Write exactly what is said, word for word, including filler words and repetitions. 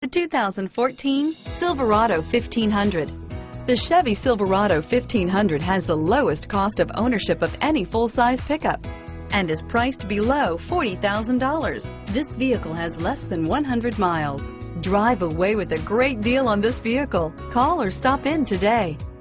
The two thousand fourteen Silverado fifteen hundred. The Chevy Silverado fifteen hundred has the lowest cost of ownership of any full-size pickup and is priced below forty thousand dollars. This vehicle has less than one hundred miles. Drive away with a great deal on this vehicle. Call or stop in today.